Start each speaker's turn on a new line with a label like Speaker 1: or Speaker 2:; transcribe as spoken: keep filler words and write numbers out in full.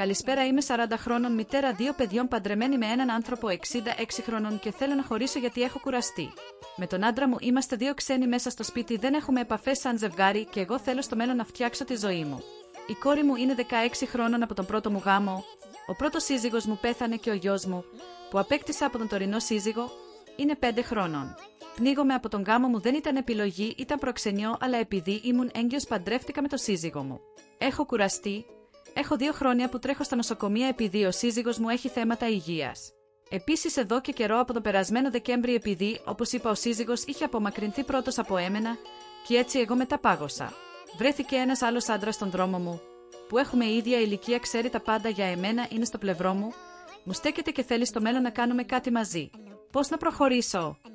Speaker 1: Καλησπέρα, είμαι σαράντα χρόνων, μητέρα δύο παιδιών, παντρεμένη με έναν άνθρωπο εξήντα έξι χρονών και θέλω να χωρίσω γιατί έχω κουραστεί. Με τον άντρα μου είμαστε δύο ξένοι μέσα στο σπίτι, δεν έχουμε επαφές σαν ζευγάρι και εγώ θέλω στο μέλλον να φτιάξω τη ζωή μου. Η κόρη μου είναι δεκαέξι χρόνων από τον πρώτο μου γάμο. Ο πρώτος σύζυγος μου πέθανε και ο γιος μου, που απέκτησα από τον τωρινό σύζυγο, είναι πέντε χρόνων. Πνίγομαι από τον γάμο μου, δεν ήταν επιλογή, ήταν προξενιό, αλλά επειδή ήμουν έγκυος παντρεύτηκα με τον σύζυγο μου. Έχω κουραστεί. Έχω δύο χρόνια που τρέχω στα νοσοκομεία επειδή ο σύζυγος μου έχει θέματα υγείας. Επίσης, εδώ και καιρό από τον περασμένο Δεκέμβρη, επειδή, όπως είπα, ο σύζυγος είχε απομακρυνθεί πρώτος από έμενα, και έτσι εγώ μετά πάγωσα. Βρέθηκε ένας άλλος άντρας στον δρόμο μου, που έχουμε ίδια ηλικία, ξέρει τα πάντα για εμένα, είναι στο πλευρό μου, μου στέκεται και θέλει στο μέλλον να κάνουμε κάτι μαζί. Πώς να προχωρήσω?